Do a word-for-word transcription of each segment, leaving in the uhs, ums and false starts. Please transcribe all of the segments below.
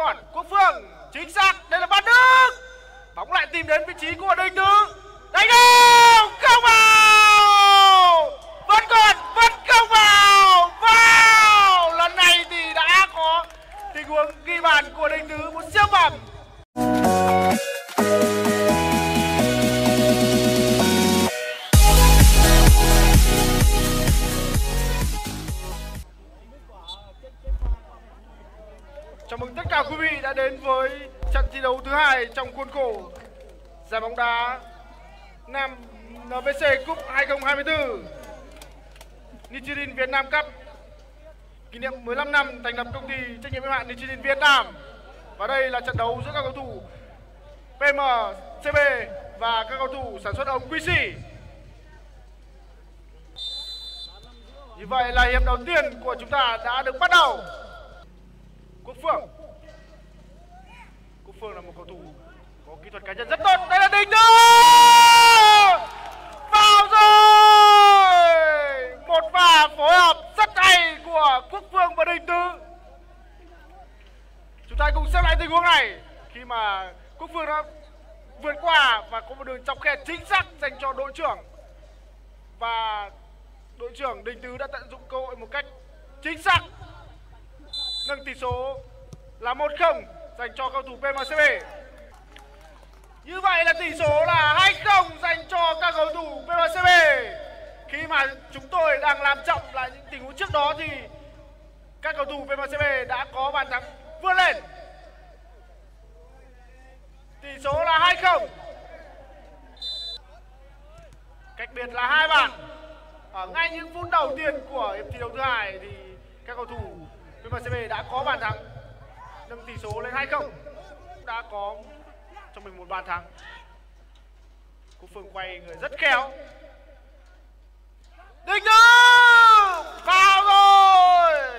còn Quốc Phương, chính xác, đây là Văn Đức. Bóng lại tìm đến vị trí của Đình Tứ. Đánh đâu, không vào. Vẫn còn, vẫn không vào. Vào. Lần này thì đã có tình huống ghi bàn của Đình Tứ, một siêu phẩm. Chào mừng tất cả quý vị đã đến với trận thi đấu thứ hai trong khuôn khổ giải bóng đá Nam en vê xê Cup hai không hai tư Nichiren Việt Nam Cup, kỷ niệm mười lăm năm thành lập công ty trách nhiệm hữu hạn Nichiren Việt Nam. Và đây là trận đấu giữa các cầu thủ pê em xê bê và các cầu thủ sản xuất ống quy xê. Như vậy là hiệp đầu tiên của chúng ta đã được bắt đầu. Quốc Phương. Quốc Phương là một cầu thủ có kỹ thuật cá nhân rất tốt. Đây là Đình Tứ. Vào rồi. Một pha phối hợp rất hay của Quốc Phương và Đình Tứ. Chúng ta cùng xem lại tình huống này khi mà Quốc Phương đã vượt qua và có một đường chọc khe chính xác dành cho đội trưởng, và đội trưởng Đình Tứ đã tận dụng cơ hội một cách chính xác, nâng tỷ số là một không dành cho cầu thủ pê em xê bê. Như vậy là tỷ số là hai không dành cho các cầu thủ pê em xê bê. Khi mà chúng tôi đang làm chậm lại những tình huống trước đó thì các cầu thủ pê em xê bê đã có bàn thắng vươn lên. Tỷ số là hai không. Cách biệt là hai bàn. Ở ngay những phút đầu tiên của hiệp thi đấu thứ hai thì các cầu thủ pê em xê bê đã có bàn thắng, nâng tỷ số lên hai không, đã có cho mình một bàn thắng. Quốc Phương quay người rất khéo. Đình Tứ vào rồi.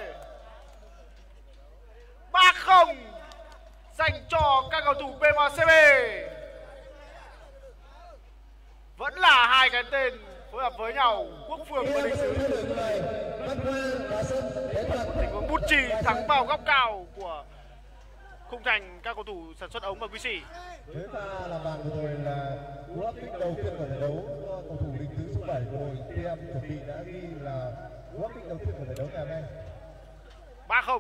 ba không dành cho các cầu thủ pê em xê bê. Vẫn là hai cái tên phối hợp với nhau, Quốc Phương và Đình Tứ. Tình huống bút chì thắng vào góc cao của khung thành các cầu thủ sản xuất ống và quy xì. Với pha làm bàn vừa rồi là cú áp đích đầu tiên của giải đấu. Cầu thủ Đình Tứ số bảy của đội pê em chuẩn bị đã ghi là cú áp đích đầu tiên của giải đấu ngày hôm nay. ba không.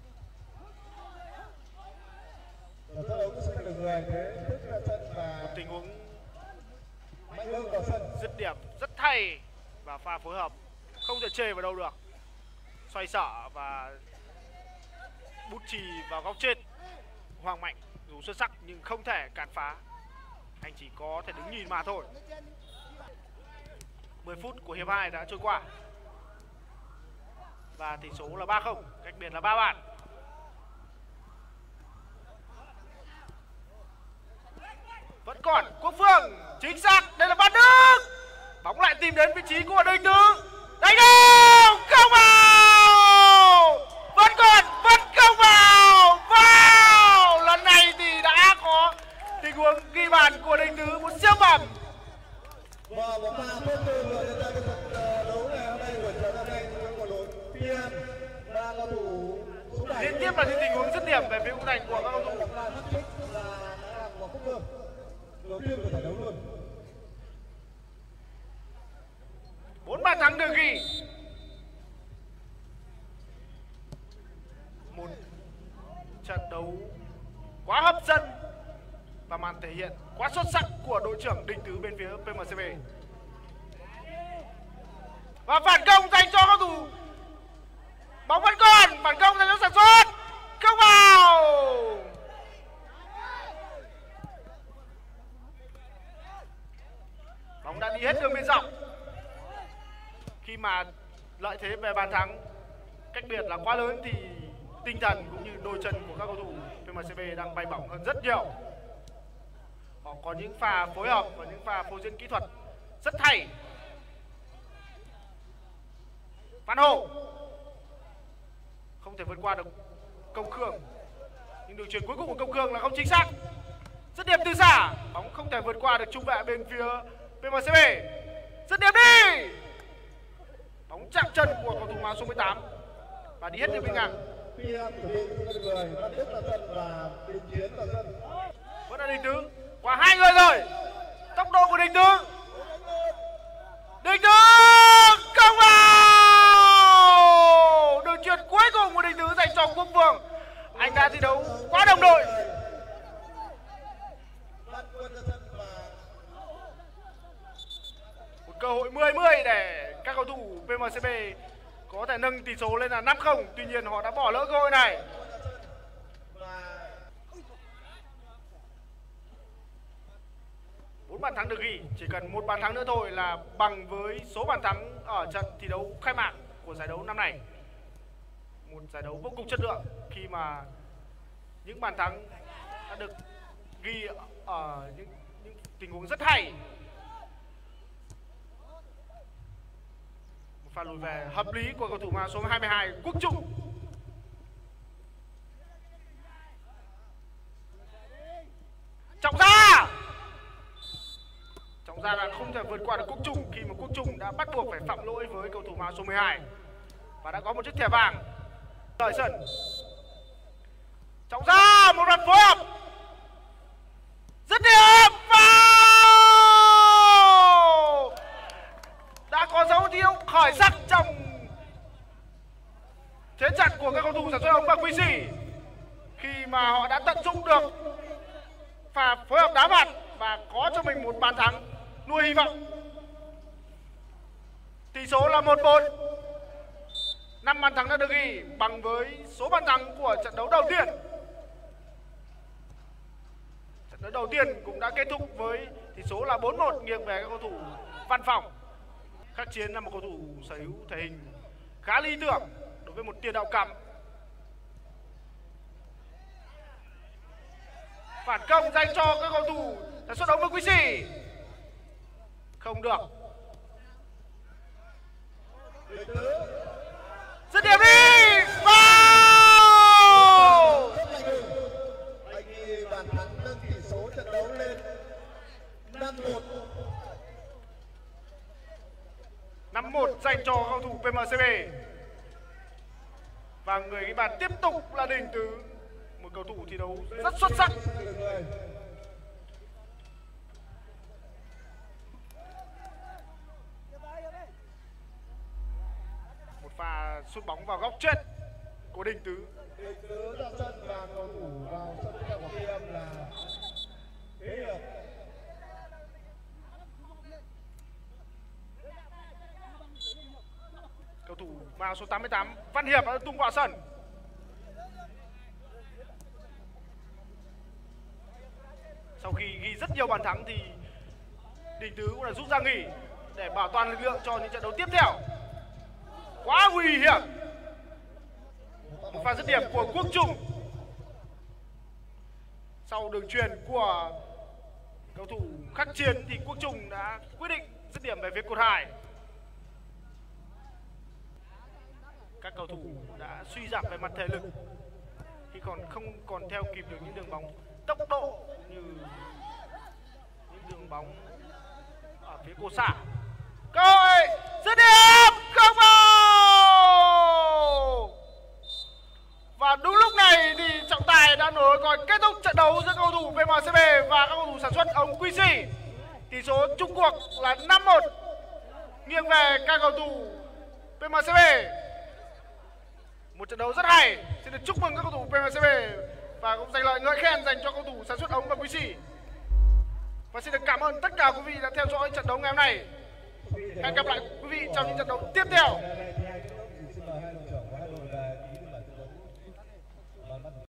Sản xuất ống sẽ được người thế tức là sân và một tình huống mạnh hơn vào sân. dứt điểm rất hay và pha phối hợp không thể chê vào đâu được. Xoay sở và bút chì vào góc trên. Hoàng Mạnh dù xuất sắc nhưng không thể cản phá, anh chỉ có thể đứng nhìn mà thôi. mười phút của hiệp hai đã trôi qua và tỷ số là ba không, cách biệt là ba bàn. Vẫn còn Quốc Phương, chính xác, đây là Văn Đức. Bóng lại tìm đến vị trí của Đình Tứ. Đánh đâu, không vào. Vẫn còn, vẫn không vào. Vào. Lần này thì đã có tình huống ghi bàn của Đình Tứ, một siêu phẩm. Và một pha tốt từ người diễn ra cái trận đấu ngày hôm nay của trận hôm nay của đội pê em và cầu thủ số bảy. Liên tiếp là những tình huống dứt điểm về phía khung thành của các cầu thủ. Là đã của Quốc Phương đầu tiên của giải đấu luôn. Bốn bàn thắng được ghi. Một trận đấu quá hấp dẫn và màn thể hiện quá xuất sắc của đội trưởng Đình Tứ bên phía pê em xê bê. Và phản công dành cho cầu thủ. Bóng vẫn còn, phản công dành cho sản xuất. Không vào. Bóng đã đi hết đường biên dọc. Khi mà lợi thế về bàn thắng cách biệt là quá lớn thì tinh thần cũng như đôi chân của các cầu thủ pê em xê bê đang bay bổng hơn rất nhiều. Họ có những pha phối hợp và những pha phô diễn kỹ thuật rất hay. Phan Hồ không thể vượt qua được Công Khương, nhưng đường chuyền cuối cùng của Công Khương là không chính xác. Dứt điểm từ xa, bóng không thể vượt qua được trung vệ bên phía pê em xê bê. Dứt điểm đi. Bóng chạm chân của cầu thủ áo số mười tám và đi hết đường biên ngang. pê em chuẩn bị sân người, Văn Đức là sân và Đình Chiến là sân. Vẫn là Đình Tứ. Qua hai người rồi. Tốc độ của Đình Tứ. Đình Tứ công vào. Đường chuyền cuối cùng của Đình Tứ dành cho Quốc Vương. Anh ta thi đấu quá đồng đội. Một cơ hội mười mười để các cầu thủ pê em xê bê có thể nâng tỷ số lên là năm không. Tuy nhiên họ đã bỏ lỡ cơ hội này. bốn bàn thắng được ghi, chỉ cần một bàn thắng nữa thôi là bằng với số bàn thắng ở trận thi đấu khai mạc của giải đấu năm nay. Một giải đấu vô cùng chất lượng khi mà những bàn thắng đã được ghi ở những, những tình huống rất hay. Một pha lùi về hợp lý của cầu thủ mang số hai mươi hai Quốc Trung. Trọng Gia. Trọng Gia là không thể vượt qua được Quốc Trung khi mà Quốc Trung đã bắt buộc phải phạm lỗi với cầu thủ mang số mười hai và đã có một chiếc thẻ vàng. Rời sân. Trọng Gia một lần phối hợp dứt điểm vào. Đã có dấu hiệu khởi sắc trong thế trận của các cầu thủ sản xuất ống và Quy Sĩ khi mà họ đã tận dụng được pha phối hợp đá mặt và có cho mình một bàn thắng nuôi hy vọng. Tỷ số là một một. năm bàn thắng đã được ghi bằng với số bàn thắng của trận đấu đầu tiên. Trận đấu đầu tiên cũng đã kết thúc với tỷ số là bốn một nghiêng về các cầu thủ Văn Phòng. Khắc Chiến là một cầu thủ sở hữu thể hình khá lý tưởng đối với một tiền đạo cắm. Phản công dành cho các cầu thủ sản xuất ống với Quý Sĩ. Không được. Dứt điểm đi. Vào. Anh ghi bàn thắng nâng tỷ số trận đấu lên năm một. năm một dành cho cầu thủ pê em xê bê. Và người ghi bàn tiếp tục là Đình Tứ, một cầu thủ thi đấu rất xuất sắc. Một pha sút bóng vào góc chết của Đình Tứ. Đình Tứ ra sân và cầu thủ vào sân của pê em là Thế Hiệp. Cầu thủ vào số tám mươi tám Văn Hiệp đã tung vào sân. Sau khi ghi rất nhiều bàn thắng thì Đình Tứ cũng đã rút ra nghỉ để bảo toàn lực lượng cho những trận đấu tiếp theo. Quá nguy hiểm. Một pha dứt điểm của Quốc Trung. Sau đường chuyền của cầu thủ Khắc Chiến thì Quốc Trung đã quyết định dứt điểm về phía cột hải. Các cầu thủ đã suy giảm về mặt thể lực khi còn không còn theo kịp được những đường bóng tốc độ như những đường bóng ở phía cổ xạ. Cơ hội dứt điểm không vào. Và đúng lúc này thì trọng tài đã nổi còi kết thúc trận đấu giữa cầu thủ pê em xê bê và các cầu thủ sản xuất ống Quy Sĩ. Tỷ số chung cuộc là năm một nghiêng về các cầu thủ pê em xê bê. Một trận đấu rất hay. Xin được chúc mừng các cầu thủ pê em xê bê và cũng dành lời ngợi khen dành cho cầu thủ sản xuất ống và Quý Sĩ. Và xin được cảm ơn tất cả quý vị đã theo dõi trận đấu ngày hôm nay. Hẹn gặp lại quý vị trong những trận đấu tiếp theo.